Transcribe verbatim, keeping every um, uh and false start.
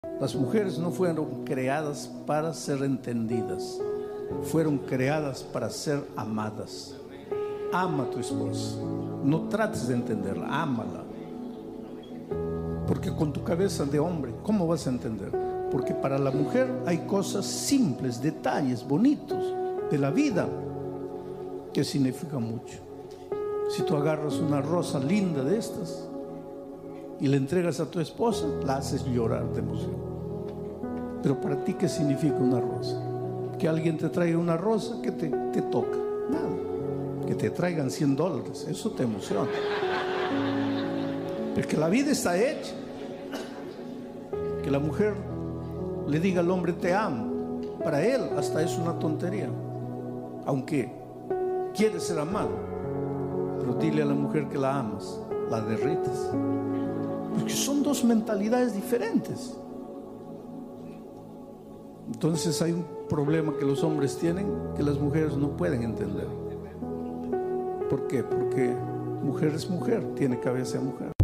Las mujeres no fueron creadas para ser entendidas, fueron creadas para ser amadas. Ama a tu esposa, no trates de entenderla, ámala. Porque con tu cabeza de hombre, ¿cómo vas a entender? Porque para la mujer hay cosas simples, detalles bonitos de la vida que significan mucho. Si tú agarras una rosa linda de estas y le entregas a tu esposa, la haces llorar de emoción. Pero para ti, ¿qué significa una rosa? Que alguien te traiga una rosa, ¿qué te, te toca? Nada. Que te traigan cien dólares, eso te emociona. Porque la vida está hecha. Que la mujer le diga al hombre te amo, para él hasta es una tontería, aunque quiere ser amado. Pero dile a la mujer que la amas, la derrites. Porque son dos mentalidades diferentes. Entonces hay un problema que los hombres tienen que las mujeres no pueden entender. ¿Por qué? Porque mujer es mujer, tiene cabeza de mujer.